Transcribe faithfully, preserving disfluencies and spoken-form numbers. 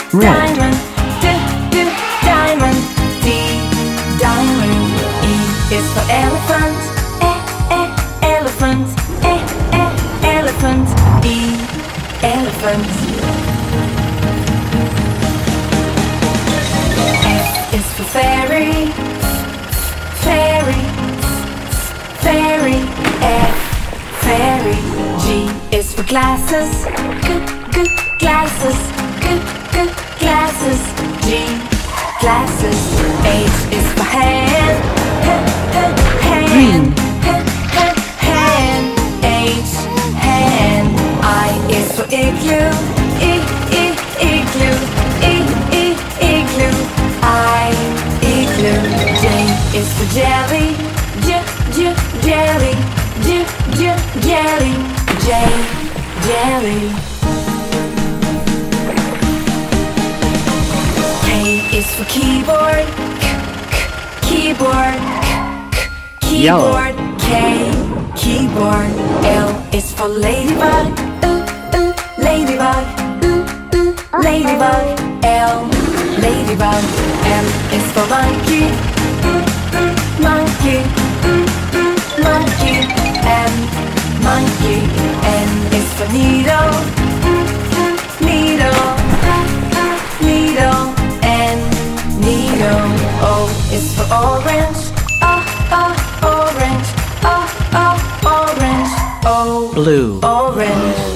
Red. diamond. D, d, diamond. D, diamond. E is for elephant. E, e, elephant. E, e, elephant. E, elephant. F is for fairy. Fairy. Fairy. F, fairy. G is for glasses. G, g, glasses. G, g, glasses. G, glasses. H is for hand. H, h, hand. Green. H, h, hand. H, hand. I is for igloo. I, I, igloo. I, I, igloo. I, igloo. J is for jelly. J, j, jelly. J, j, jelly. J, jelly. K is for keyboard. K, k, keyboard. K, k, keyboard. K, keyboard. L is for ladybug. Ooh, ooh, ladybug. Ooh, ooh, ladybug. L, ladybug. M is for monkey. Mm, mm, monkey. Mm, mm, monkey. M, monkey. N is for needle. Mm, mm, needle. Mm, mm, needle. N, needle. O is for orange. Oh, oh, orange. Oh, oh, orange. O, Blue. orange.